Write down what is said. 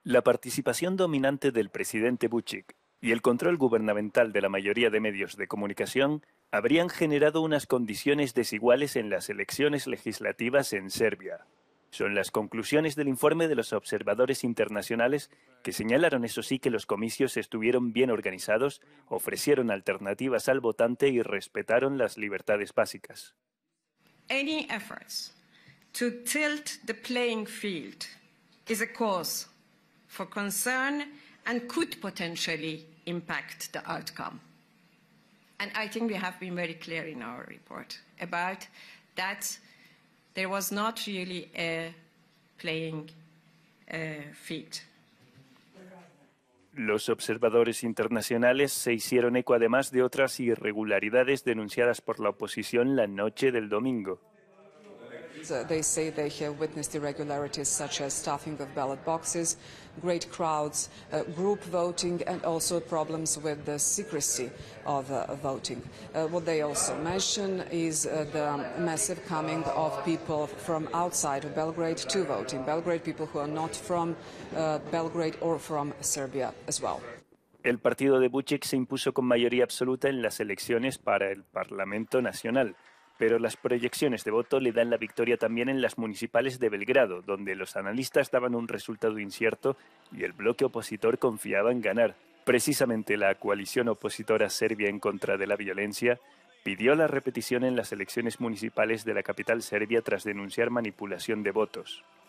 La participación dominante del presidente Vučić y el control gubernamental de la mayoría de medios de comunicación habrían generado unas condiciones desiguales en las elecciones legislativas en Serbia. Son las conclusiones del informe de los observadores internacionales que señalaron, eso sí, que los comicios estuvieron bien organizados, ofrecieron alternativas al votante y respetaron las libertades básicas. Any efforts to tilt the playing field is a cause for concern and could potentially impact the outcome. And I think we have been very clear in our report about that. There was not really a playing field. Los observadores internacionales se hicieron eco además de otras irregularidades denunciadas por la oposición la noche del domingo. They say they have witnessed irregularities such as stuffing of ballot boxes, great crowds, group voting, and also problems with the secrecy of voting. What they also mention is the massive coming of people from outside of Belgrade to vote in Belgrade, people who are not from Belgrade or from Serbia as well. El partido de Vučić se impuso con mayoría absoluta en las elecciones para el Parlamento Nacional, pero las proyecciones de voto le dan la victoria también en las municipales de Belgrado, donde los analistas daban un resultado incierto y el bloque opositor confiaba en ganar. Precisamente la coalición opositora serbia en contra de la violencia pidió la repetición en las elecciones municipales de la capital serbia tras denunciar manipulación de votos.